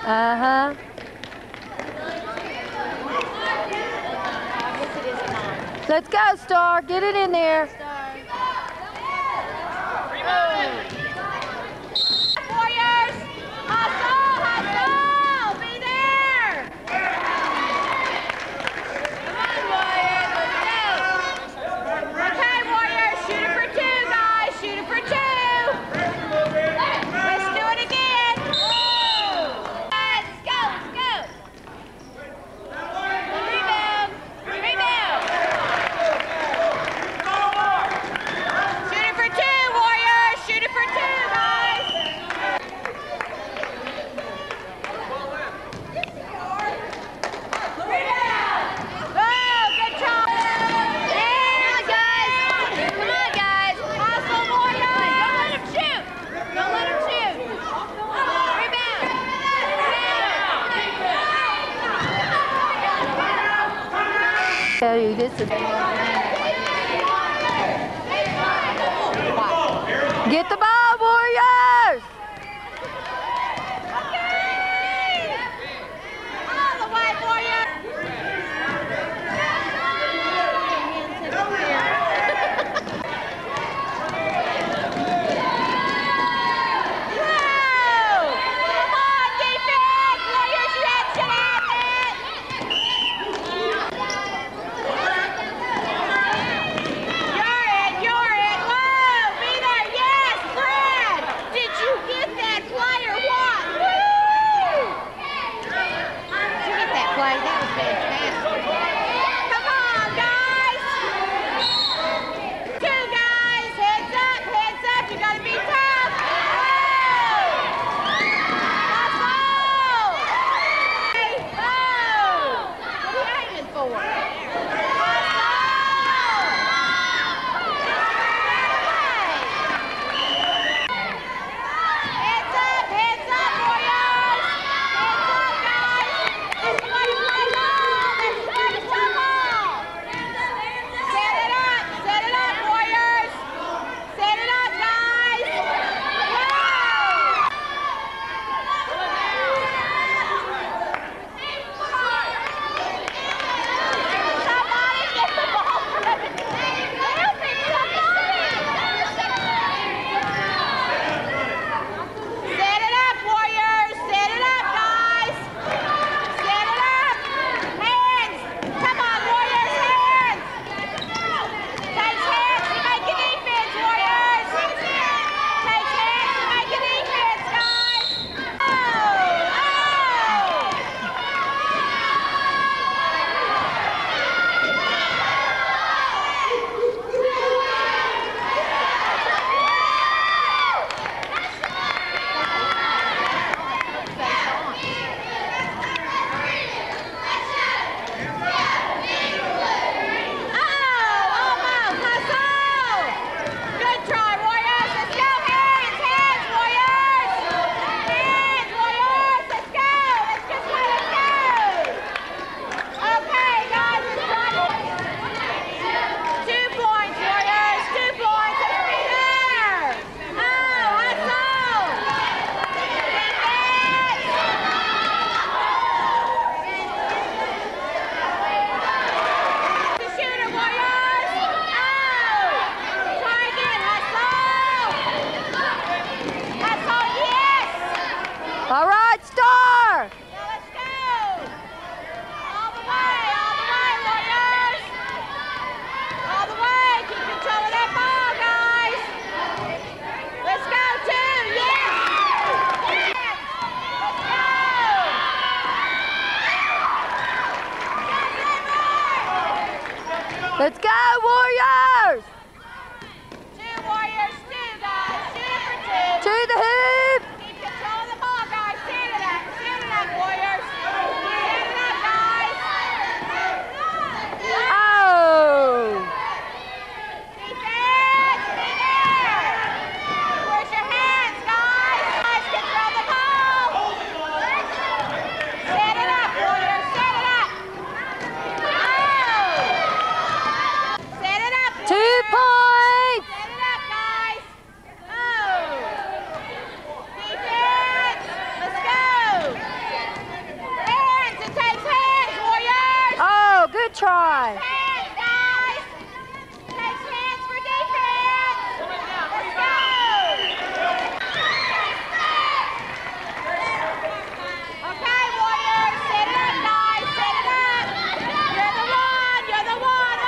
Uh-huh. Let's go, Star. Get it in there. Warriors! Hustle! Hustle! Be there! Come on, Warriors. Let's go. Okay, Warriors. Shoot it for two, guys. Shoot it for two. Let's do it again. Let's go. Let's go. Rebound. Rebound. Shoot it for two, Warriors. Shoot it for two, guys. Oh, good job. Yeah, guys. Come on, guys. Hustle, Warriors. Don't let him shoot. Don't let him shoot. Rebound. Tell you this is. Get the ball, Warriors! All the way, Warriors. Come on, defense! Warriors, you had shit at it! You're it! Whoa! Be there! Yes, Fred! Did you get that play or what? Woo! Did you get that play? That was fantastic. Come on, guys! Two guys! Heads up! Heads up! You gotta be tough! Hustle! Hey, whoa! What are you aiming for? Heads up, Warriors! Heads up, guys! That's the way to play ball! That's the way to play ball! Set it up, Warriors! Set it up, guys! Somebody get the ball! Help it, somebody! Set it up, Warriors! Set it up, guys! Set it up! Hands! Come on, Warriors, hands! Take hands to make a defense, Warriors! Take hands to make a defense, guys! Oh! Almost! Hustle! Good try, Warriors! Let's go! Hands! Hands, Warriors! Hands, Warriors! Let's go! Let's just let it go! Okay, guys, let's try to... 2 points, Warriors! 2 points! Let's be there! Oh, hustle! Defense! The shooter, Warriors! Oh! Try again, hustle! Hustle, yes! All right, Star! Now let's go! All the way, Warriors! All the way! Keep control of that ball, guys! Let's go, two! Yes! Yes! Let's Let's go! go, Warriors! Two Warriors, two, guys! Shoot it for two! To the hoop! Keep control of the ball, guys! Stand it up! Stand it up, Warriors! Stand it up, guys! Oh! Defense! Be there! Where's your hands, guys? Guys, control the ball! Set it up, Warriors! Set it up! Oh! Set it up, 2 Warriors! try. Hands, guys. Takes hands for defense. Let's go. Okay, Warriors, set it up, guys. Set it up. You're the one. You're the one.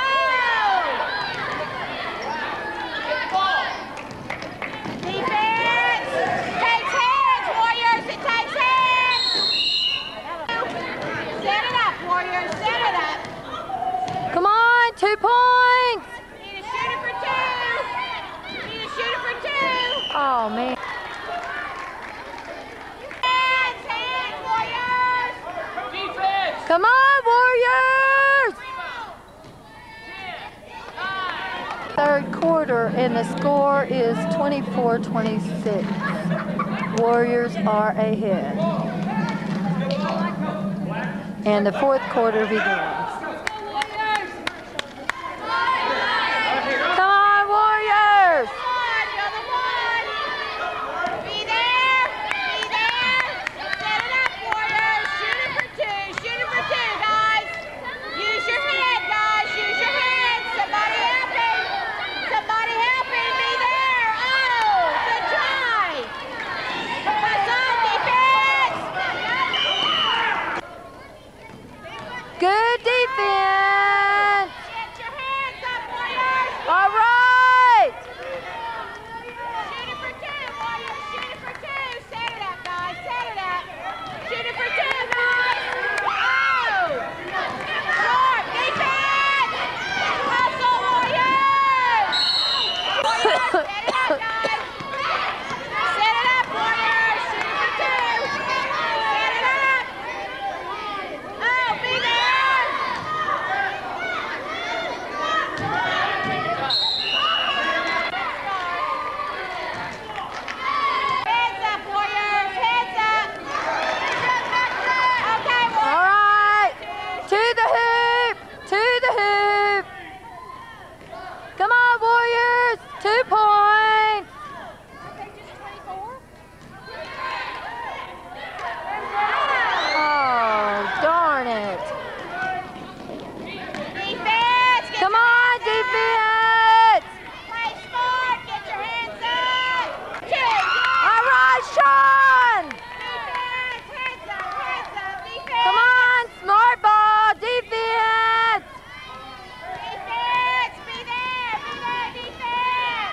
Oh. Defense. Takes hands, Warriors. It takes hands. Set it up, Warriors. Set it up. Come on, 2 points. Need a shooter for 2. Need a shooter for 2. Oh, man. Hands, hands, Warriors. Defense! Come on, Warriors. 3rd quarter, and the score is 24-26. Warriors are ahead. And the 4th quarter begins. Come on, Warriors! You're the one. Be there. Be there. Set it up, Warriors. Shoot it for 2. Shoot it for 2, guys. Use your head, guys. Use your head. Somebody help him. Somebody help him. Be there. Oh, good try. What's up, defense? Good defense! Get your hands up, Warriors. All right! Shoot it for 2, Warriors. Shoot it for 2. Set it up, guys. Set it up. Shoot it for 2, guys. Oh! Sharp defense! Hustle, Warriors! Warriors, set it up, guys. Set it up, Warriors. Shoot it for 2. Set it up. Oh, be there! Heads up, Warriors! Heads up! Okay, All Warriors! right! To the hoop! To the hoop! Come on, Warriors! 2 points! Oh, darn it! Defense! Come on, defense! Play smart! Get your hands up! 2! All right, Sean! Defense! Heads up, defense! Come on, smart ball, defense! Defense! Be there, defense!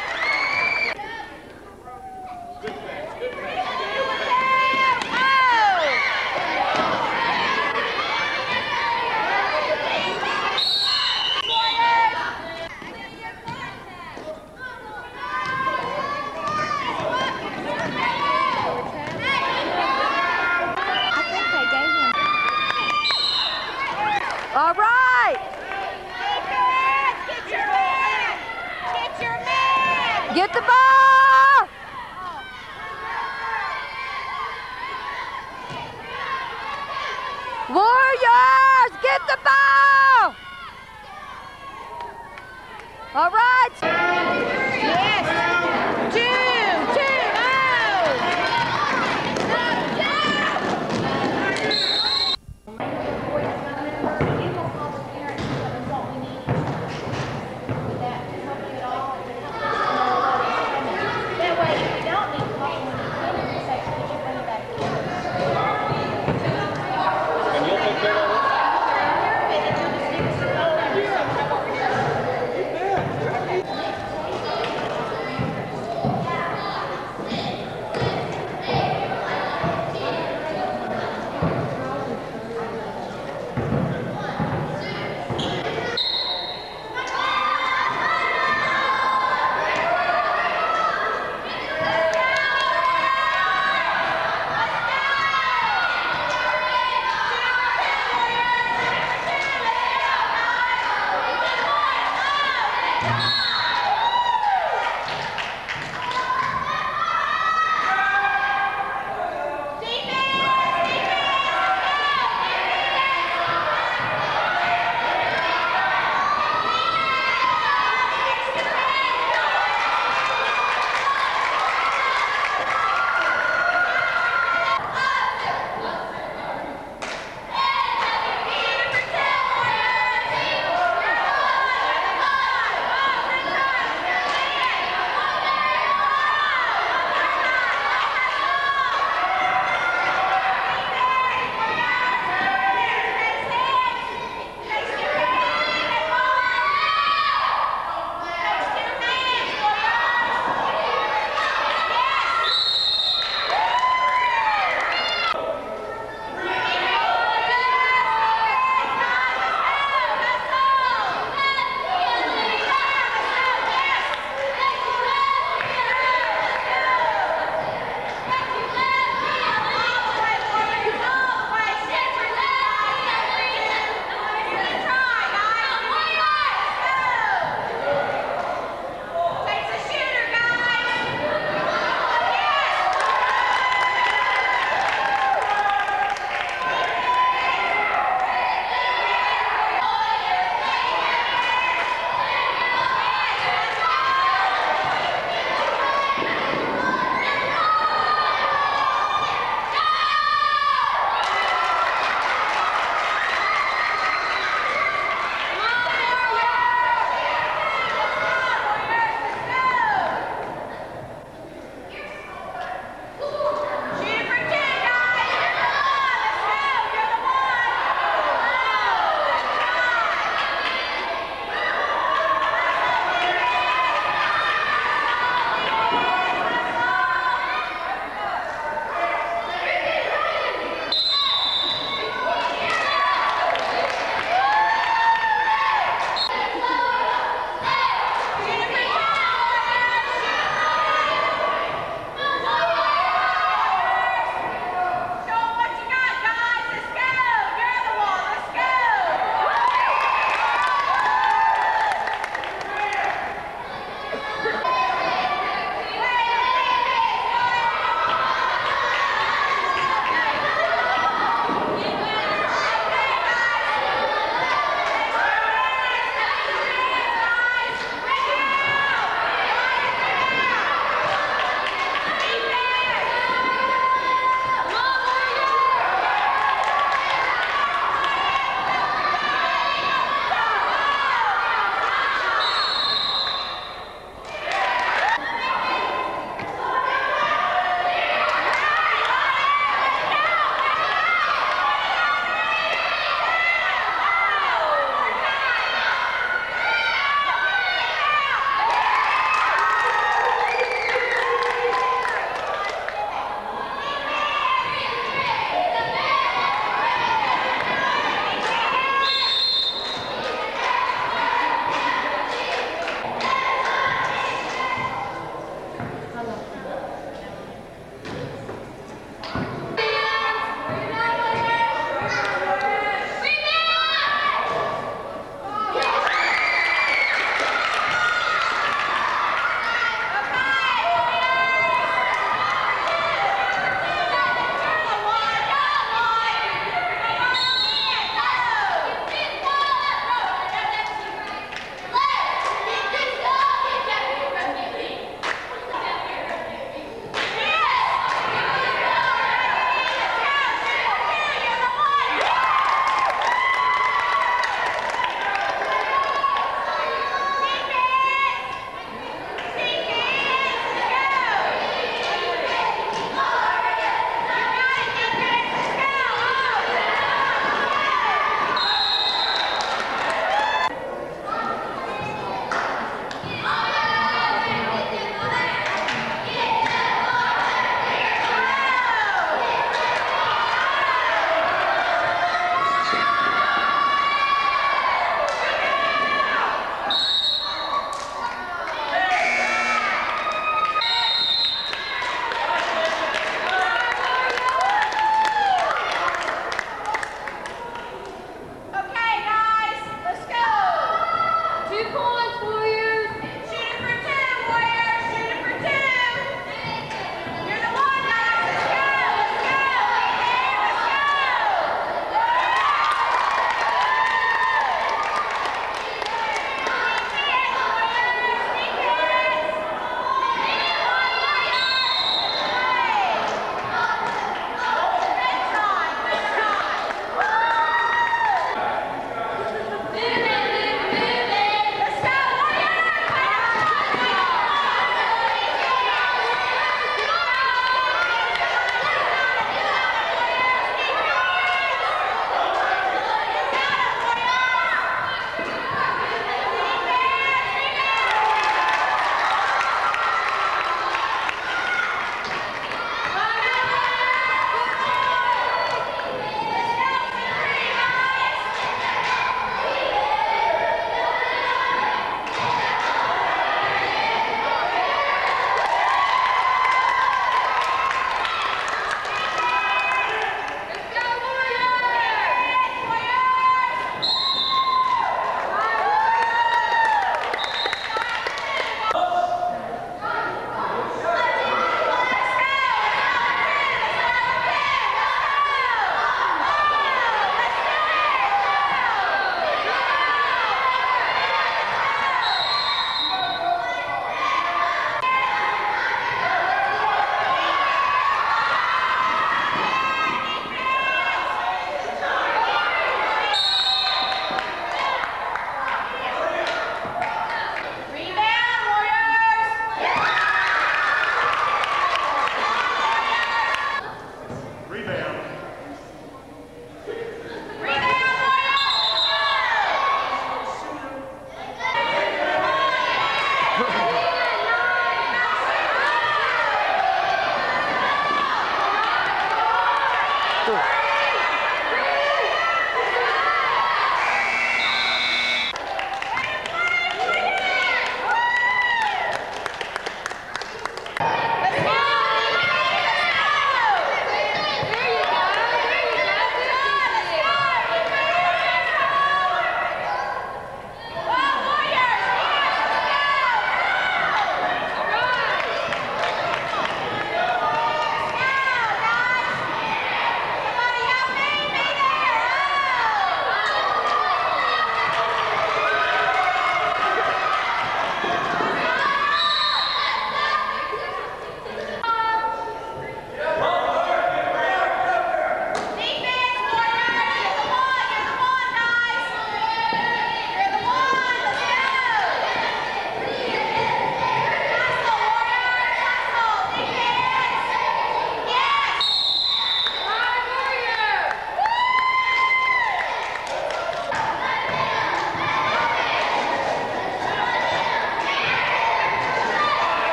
All right! Defense! Get your man! Get your man! Get the ball! Warriors, get the ball! All right! Yes! 2! 2! That way, if you don't need coffee, you can bring it back. And you'll take care of it?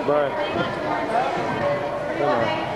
Bye. Come on.